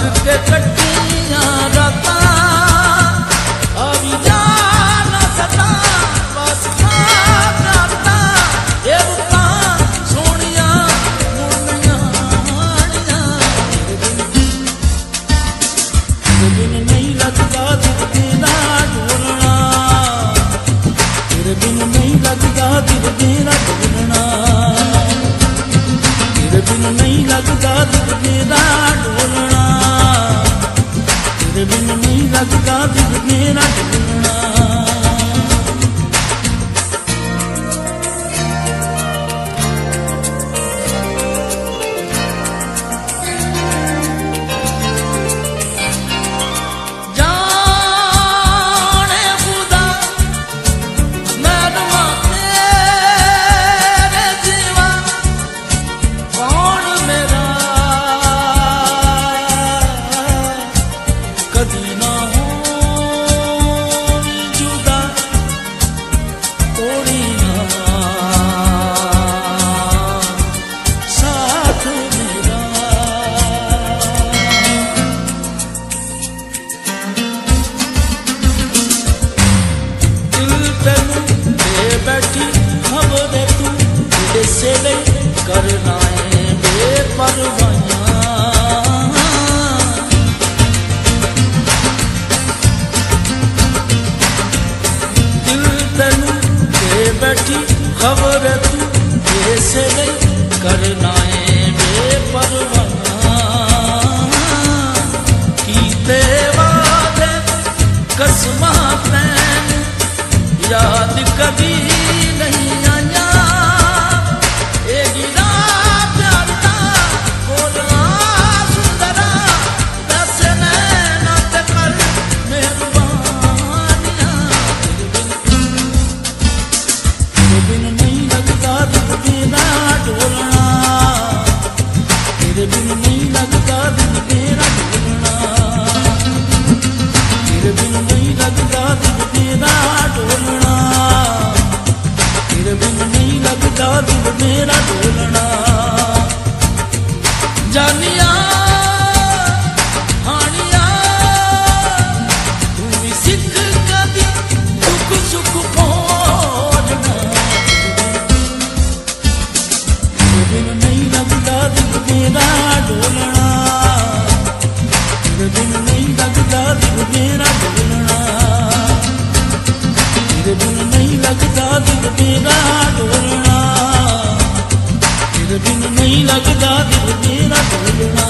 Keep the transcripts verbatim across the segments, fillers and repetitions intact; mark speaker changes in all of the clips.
Speaker 1: के कट्टियां रातां अभी जाना सता बस रातां ये रुतां सोनिया मुड़नियां आनियां तेरे बिन नहीं लगदा दिल तेरा ढोलना तेरे बिन नहीं लगदा दिल तेरा ढोलना तेरे बिन नहीं लगदा दिल तेरा ढोलना तेरे बिन नहीं लगदा दिल तेरा ढोलना करना है बेपरवाहियां दिल तेनू दे बैठी खबर तू ऐसे नहीं करना है बेपरवाहियां कीते वादे कसमां तैन याद कभी नहीं आया तेरे बिन नहीं लगदा दिल तेरा ढोलना तेरे बिन नहीं लगदा दिल तेरा ढोलना तेरे बिन नहीं लगदा दिल तेरा ढोलना जानिया हानिया तू भी सिख कदी दुख सुख पहुंचना तेरे बिन नहीं लगदा दिल तेरा ढोलना तेरे बिन नहीं लगदा दिल तेरा ढोलना तेरे बिन नहीं लगदा दिल तेरा ढोलना तेरे बिन नहीं लगदा दिल तेरा ढोलना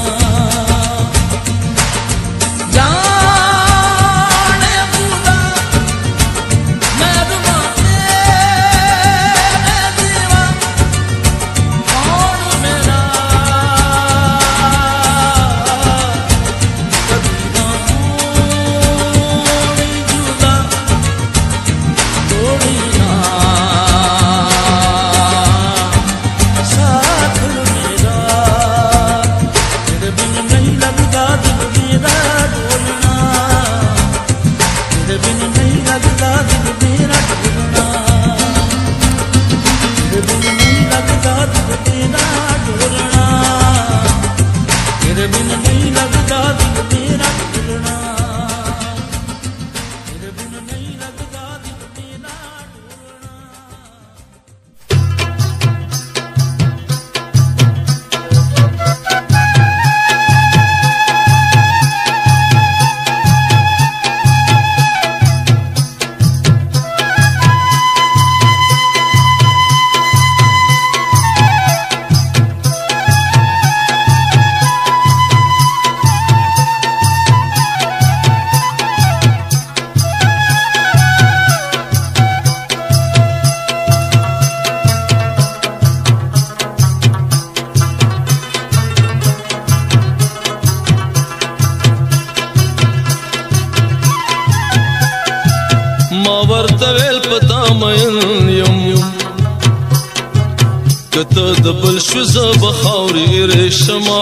Speaker 1: کته د بل شو ز بخاوري رشما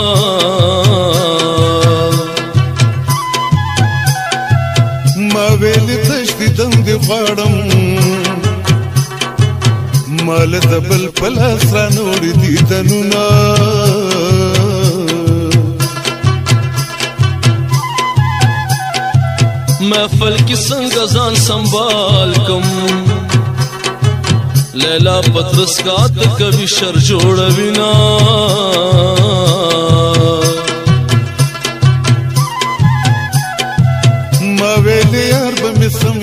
Speaker 1: ما ویل تشدیدم دی غړم مال د بل پلاس را نور دي تنونا
Speaker 2: محفل کی څنګه ځان سنبال کم لیلا پترس کا د کبي شر جوړوینا
Speaker 3: ما ویل یار به مسم